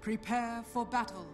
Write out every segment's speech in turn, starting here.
Prepare for battle.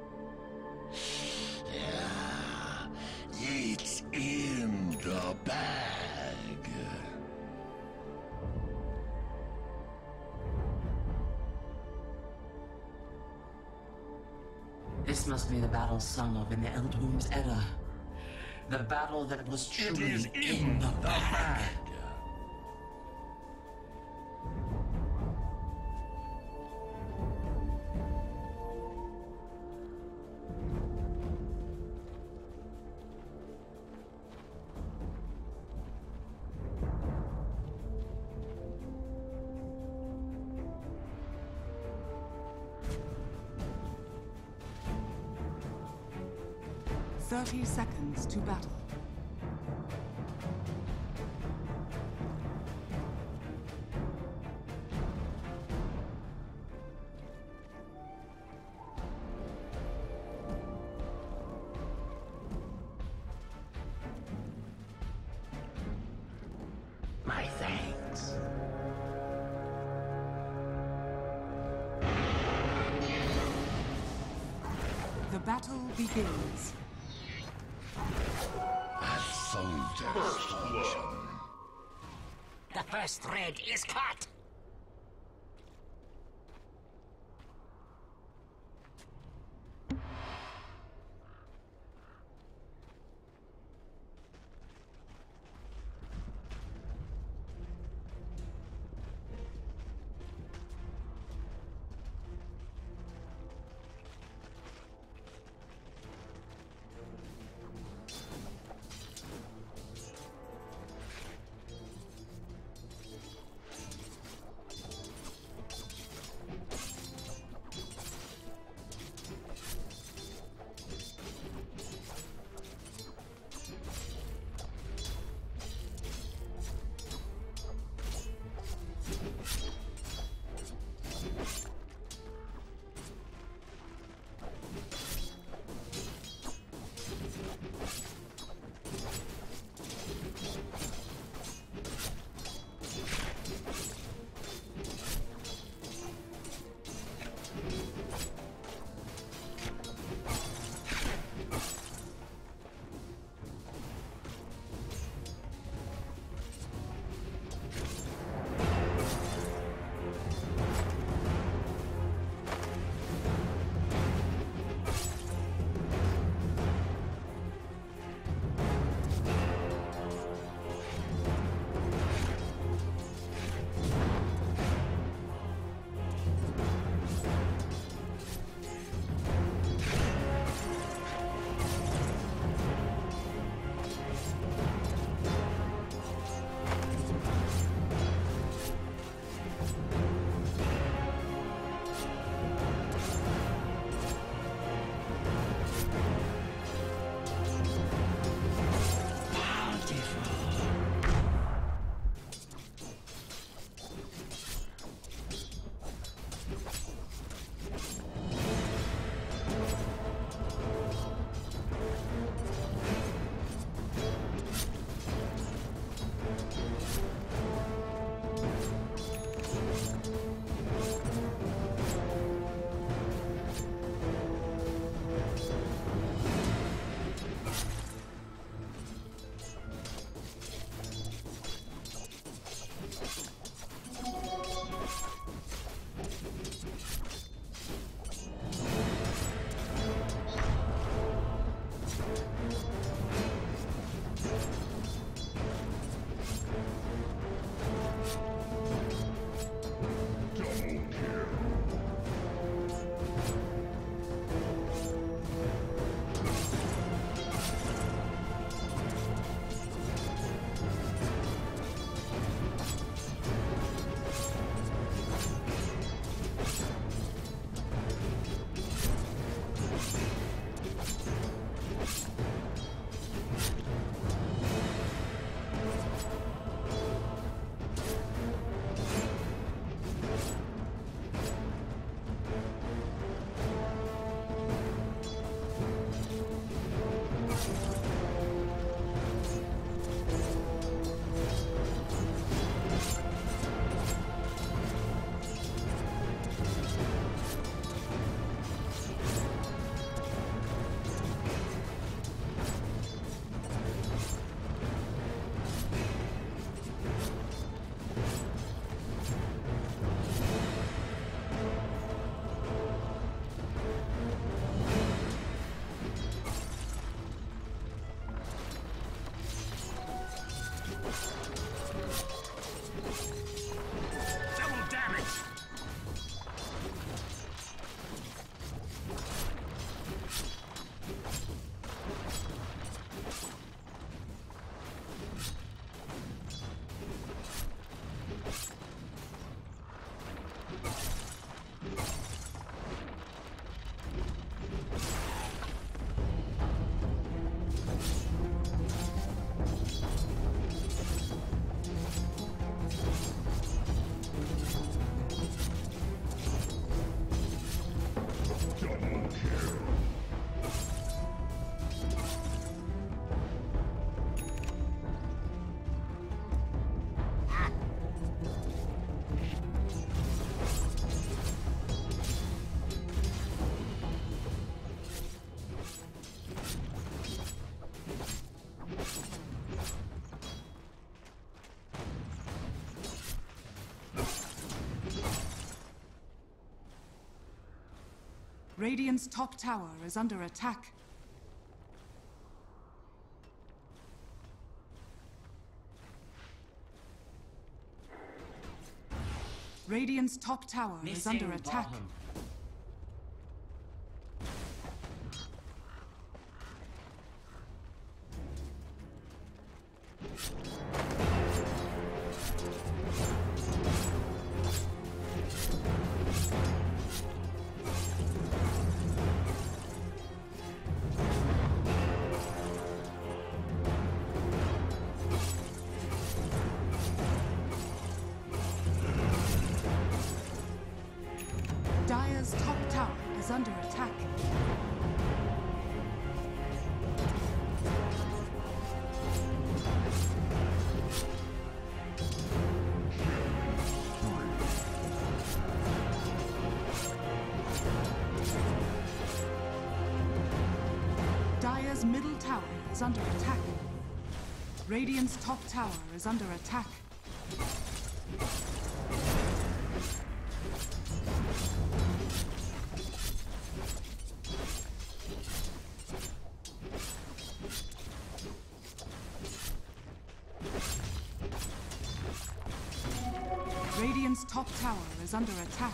It's in the bag. This must be the battle sung of in the Eldwomb's Edda. The battle that was truly in the bag. 30 seconds to battle. My thanks. The battle begins. The first thread is cut! Radiant's top tower is under attack. Radiant's top tower is under attack. Bottom. Dire's top tower is under attack. Dire's middle tower is under attack. Radiant's top tower is under attack. Radiant's top tower is under attack.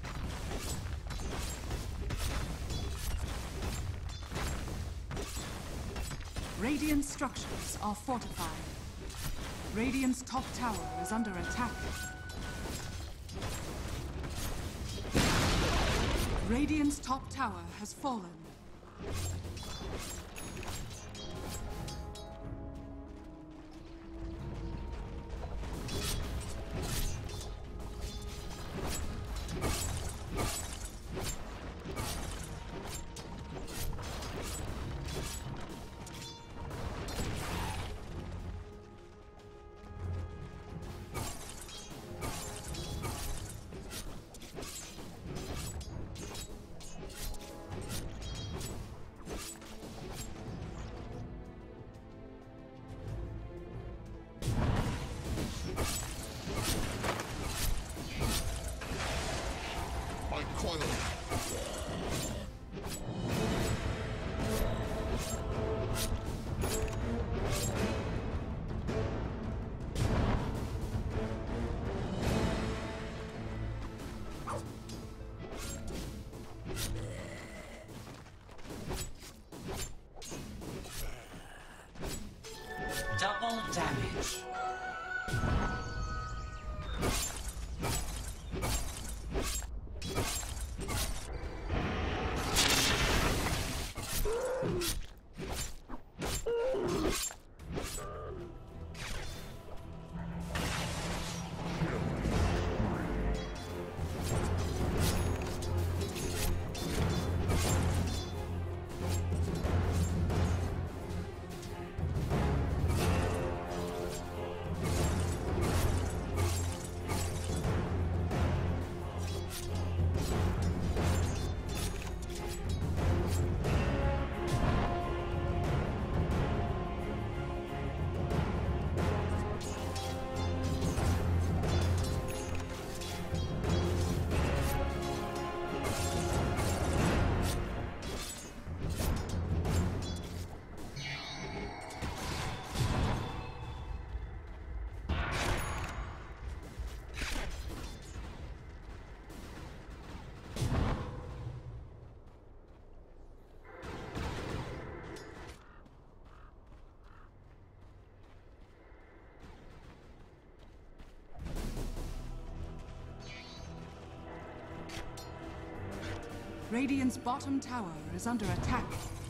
Radiant structures are fortified. Radiant's top tower is under attack. Radiant's top tower has fallen. Double damage. Radiant's bottom tower is under attack.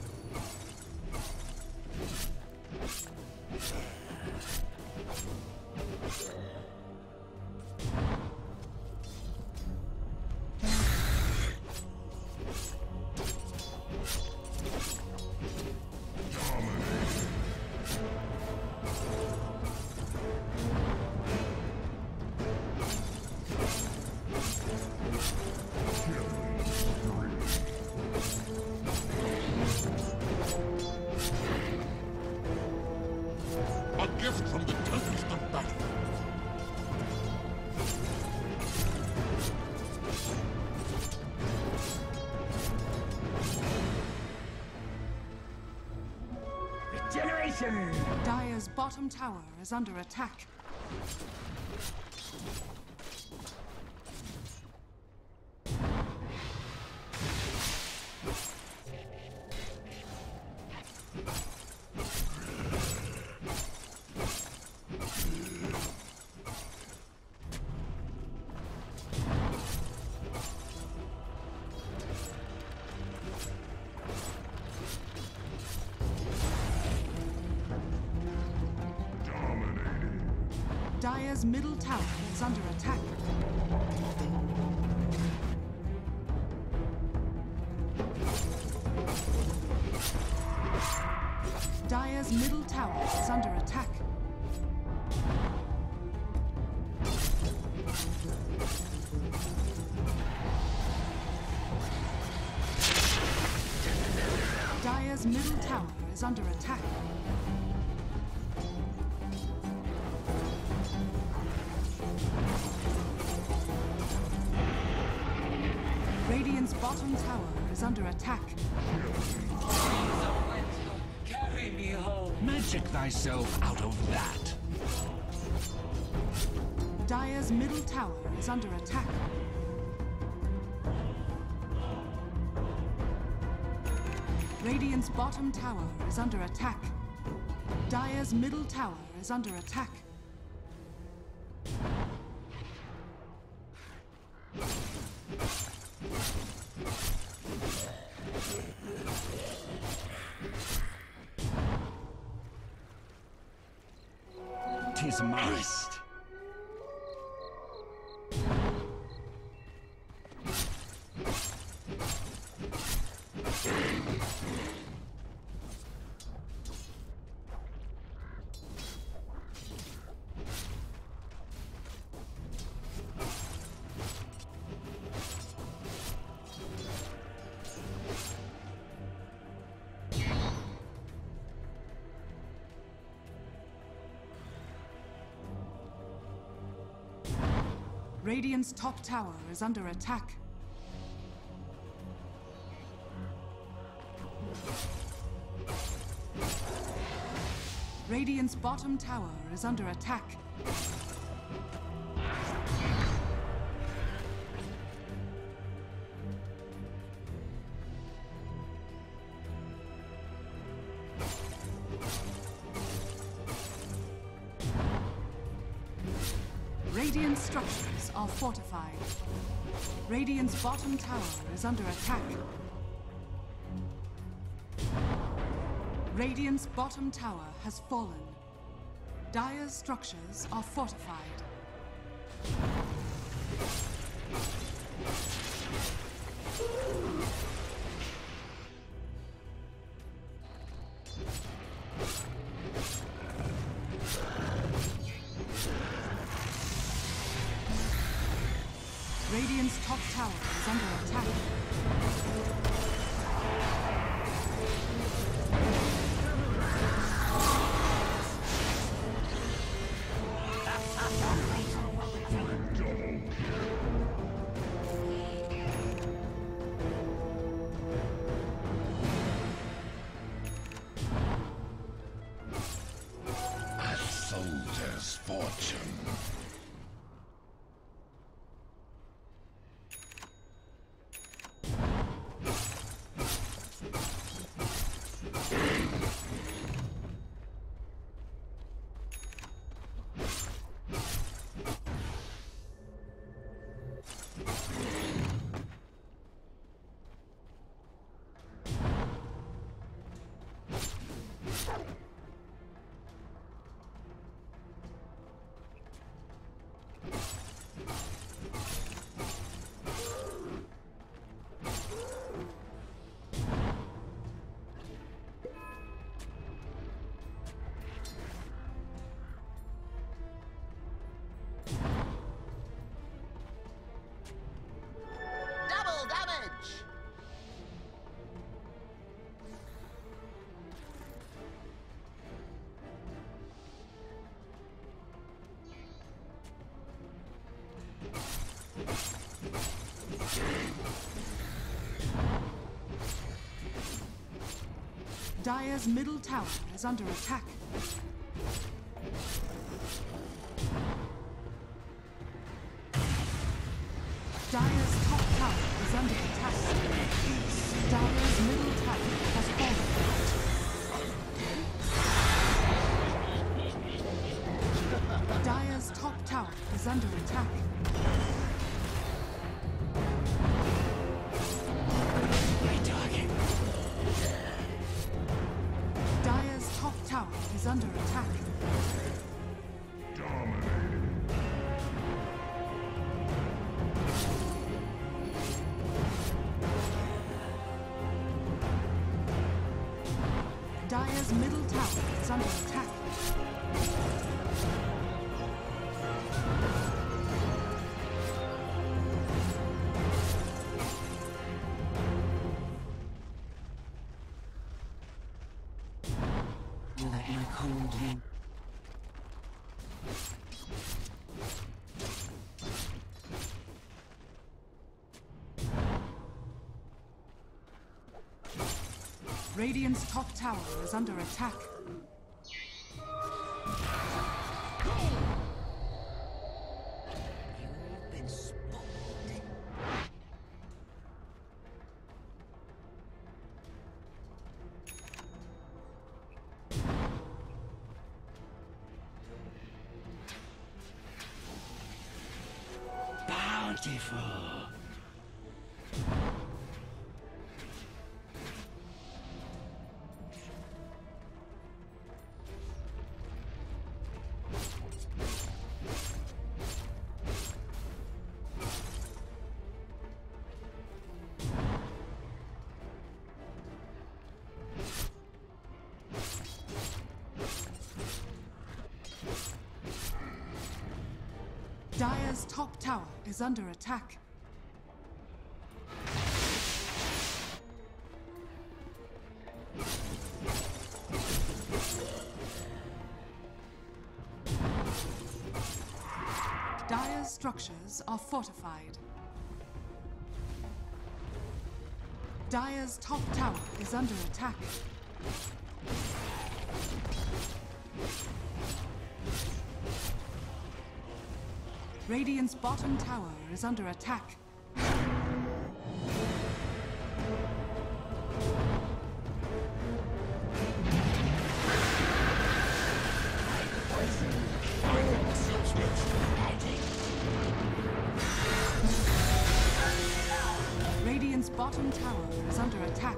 A gift from the Tempest of Battle. Destruction! Dire's bottom tower is under attack. Dire's middle tower is under attack. Dire's middle tower is under attack. Dire's middle tower is under attack. Radiant's bottom tower is under attack. Carry me home. Magic thyself out of that. Dire's middle tower is under attack. Radiant's bottom tower is under attack. Dire's middle tower is under attack. Tis mine. Radiant's top tower is under attack. Radiant's bottom tower is under attack. Radiant structures are fortified. Radiant's bottom tower is under attack. Radiant's bottom tower has fallen. Dire's structures are fortified. Radiant's top tower is under attack. A soldier's fortune. Dire's middle tower is under attack. Dire's top tower is under attack. Dire's middle tower has fallen. Dire's top tower is under attack. Dire's top tower is under attack. Dire's middle tower is under attack. Let my cold wind. Radiant's top tower is under attack. You've been spoiled. Bountiful. Dire's top tower is under attack. Dire's structures are fortified. Dire's top tower is under attack. Radiant's bottom tower is under attack. Radiant's bottom tower is under attack.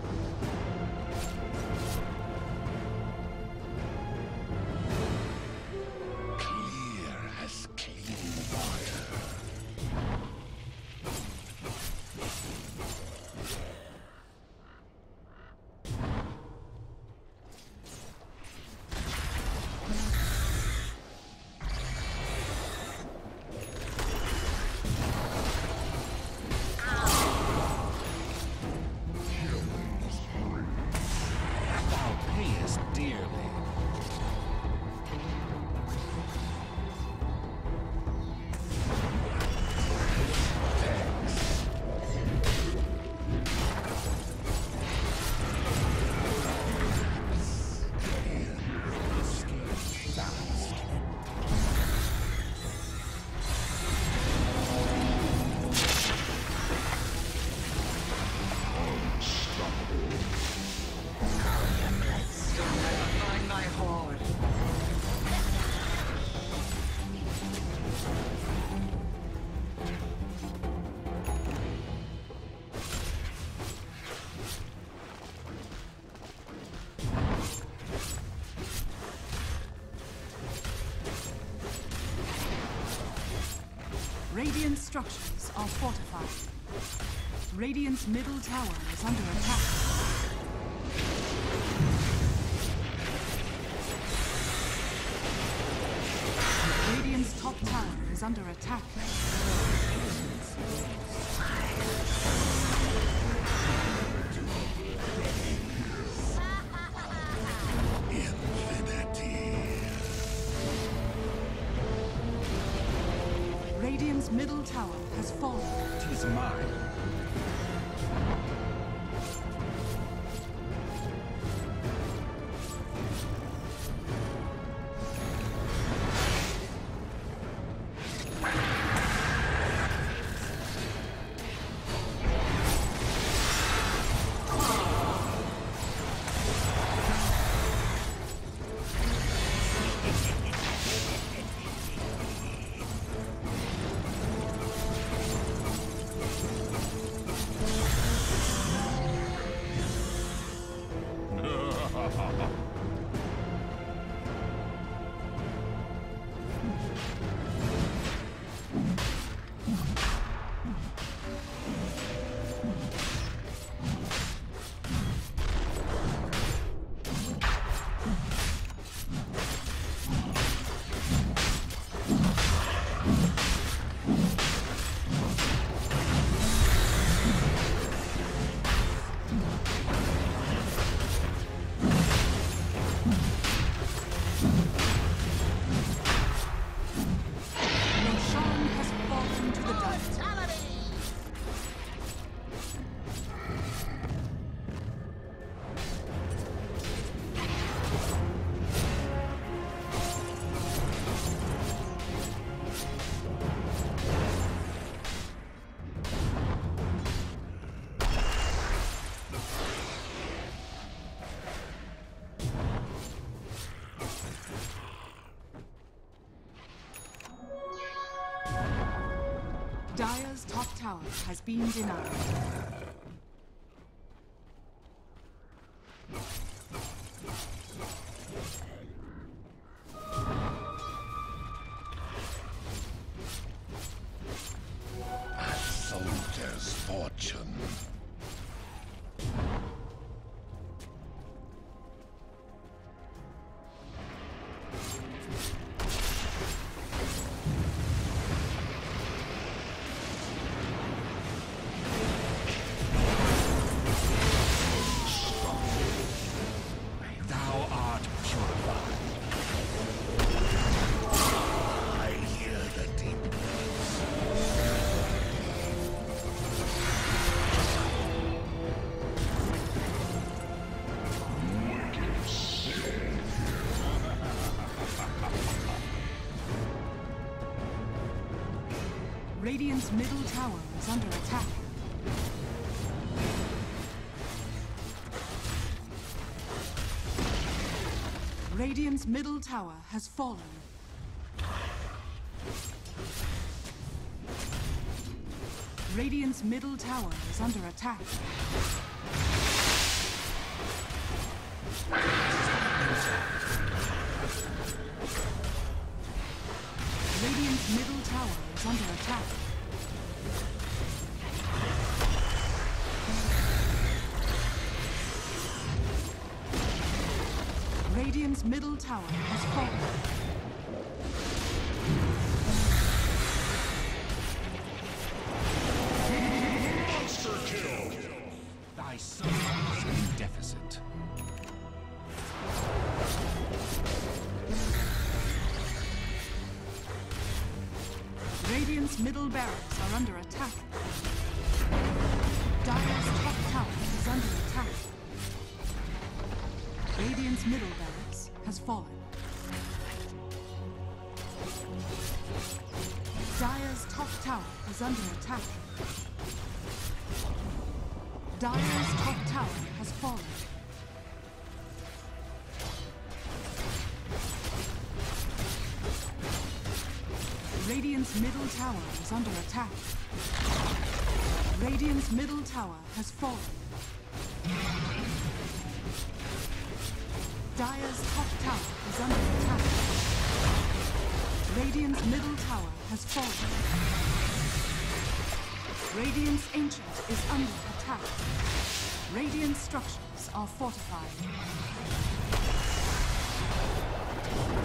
Radiant structures are fortified. Radiant's middle tower is under attack. Radiant's top tower is under attack. Radiant's middle tower has fallen. 'Tis mine. Dire's top tower has been denied. A soldier's fortune. Thou art purified. I hear the deep Radiant's middle tower is under attack. Radiant's middle tower has fallen. Radiant's middle tower is under attack. Radiant's middle tower is under attack. Radiant's middle tower has fallen. monster kill. Thy soul is in deficit. Radiant's middle barracks are under attack. Dire's top tower is under attack. Radiant's middle barracks has fallen. Dire's top tower is under attack. Dire's top tower has fallen. Radiant's middle tower is under attack. Radiant's middle tower has fallen. Dire's top tower is under attack. Radiant's middle tower has fallen. Radiant's ancient is under attack. Radiant structures are fortified.